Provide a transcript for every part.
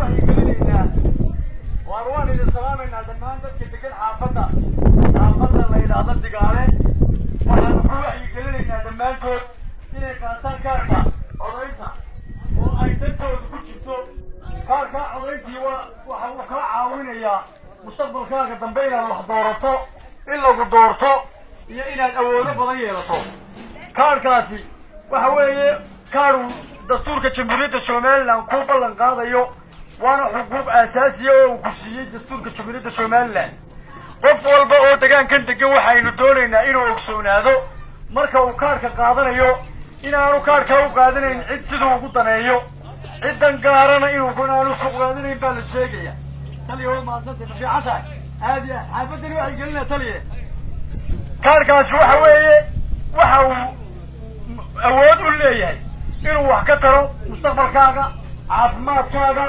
وحي قليلنا وأروان إلى السلام إن هذا ما عندك تكون حافظة اللي إذا هذا الدقارة وحنا وحي قليلنا دم أنتو إنك أنتن كاركا عضيتها وأيتنتو كتشتو كاركا عضيتي وحوكا عاونية مستقبل كاركا دنبينا وحضورتو إلا قدورتو iyo inaad awoodo badan yeelato kaarkaasi waxa weeye kaar dastuurka jamhuuriyadda Soomaaliland ku ballan qaadayo waana xuquuq aasaasi ah oo ku siiyay dastuurka jamhuuriyadda Soomaaliland qof walba oo deegaankan degan waxaynu doonaynaa inuu ogsoonaado marka uu kaarka qaadanayo inaanu kaarka u qaadanayn cid sidoo ugu daneeyo ciidan gaarana inuu kunaanu suuq qaadanayn baa la sheegaya taliyo ma sanad fiican tahay aadiya xaafadani waxay gelinaa taliye kaarkaasi waxa weeye waxa uu awood u leeyahay inuu wax ka taro mustaqbalkaaga caafimaadkaaga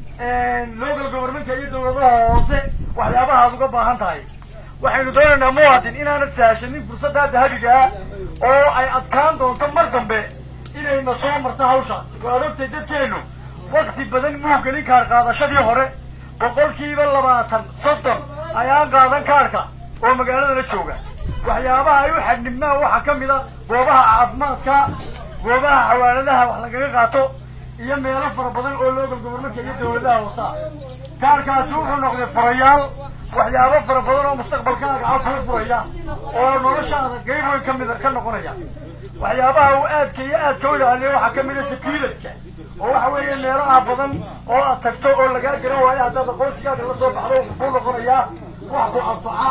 local government-ka iyo dawladaha hoose waxyaabaha aad uga baahan tahay waxaynu doonaynaa muwaadin inaanad sahashanin fursadda dahabiga ah oo ay adkaan doonto mar dambe inayna soo marto hawshaas waad ogtay dadkeennu waqti badan muu gelin kaar qaadashadii hore boqolkiiba 20-30 ayaan qaadan kaarka oo magaalada la jooga waxyaabaha ay u xadnibmaan waxa ka mid ah goobaha caafimaadka goobaha xawaaladaha wax laga qaato iyo meelo fara badan oo local government iyo dawladaha hoose kaarkaasi wuxuu noqday furayaal waxyaabo fara badan oo mustaqbalkaaga ah ku furaya oo noloshaada qayb weyn ka mid ka noqonaya waxyaabaha uu aadka u ilaaliyo waxa ka mid ah security oo waxa weeye meelaha badan oo aad tagto oo laga garan waayo hadda qoyskaaga la soo baxdo ku noqonaya wax ku anfaca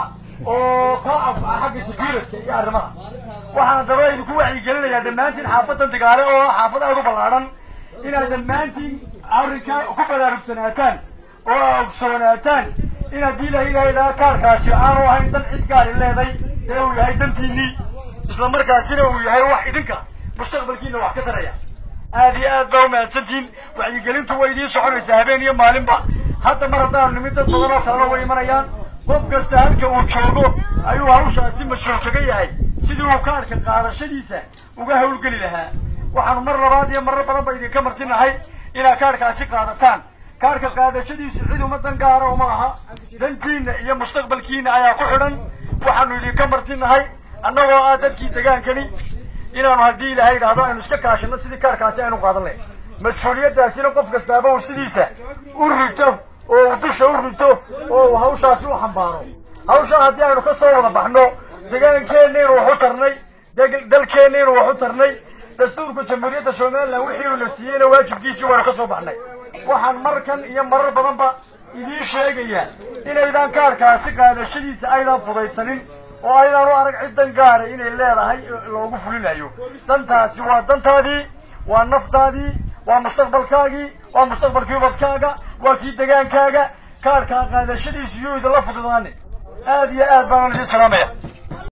oo ka anfaca xagga security iyo arrimaha waxaan dabayl ku wacyi gelinayaa dhammaantiin xaafadda digaale oo xaafadaha ugu ballaaran inaad dhammaantiin arrinka ku baraarugsanaataan oo ogsoonataan inaad ilaahay kaarkaasi aanu ahayn dan cid gaari leeday ee uu yahay dantiinii isla markaasina uu yahay wax idinka mustaqbalkiina wax ka taraya aad iyo aad baa umahadsantiin wacyigelintu way idiin soconaysaa habeen iyo maalinba hadda mar haddaan nimid dad badan oo kalena way imanayaan qof kasta halka uu joogo ayuu hawshaasi mashruuc kaga yahay sidii uu kaarka qaadashadiisa uga hawlgeli lahaa waxaanu mar labaad iyo marar badan ba idinka martinahay inaad kaarkaasi qaadataan kaarka qaadashadiisu cid uma dan gaara uma aha dantiina iyo mustaqbalkiina ayaa ku xidhan waxaanu idinka martinahay annagoo ah dadkii degaankani inaanu haddii ilaahay idhaahdo aynu iska kaashano sidii kaarkaasi aynu qaadan lahayn mas-uuliyaddaasina qof kastaaba uu sidiisa u rito oo uu dusha u rito oo uu hawshaasi u xambaaro hawshaa haddii aynu ka soo wada baxno deegaankeenniinu wax u tarnay dalkeenniinu wax u tarnay dastuurka jamhuuriyadda Soomaaliland wixii uu siiyayna waajibkiisii waanu ka soo baxnay waxaan markan iyo marar badanba idiin sheegayaa inaydaan kaarkaasi qaadashadiisa aydan fudaysanin oo aydan u arag ciidan gaara inay leedahay loogu fulinayo dantaasi waa dantaadii waa naftaadii waa mustaqbalkaagii waa mustaqbalkii ubadkaaga waa kii degaankaaga kaarka qaadashadiisa iyo idin la fududaanay aad iyo aad baan idin salaamaya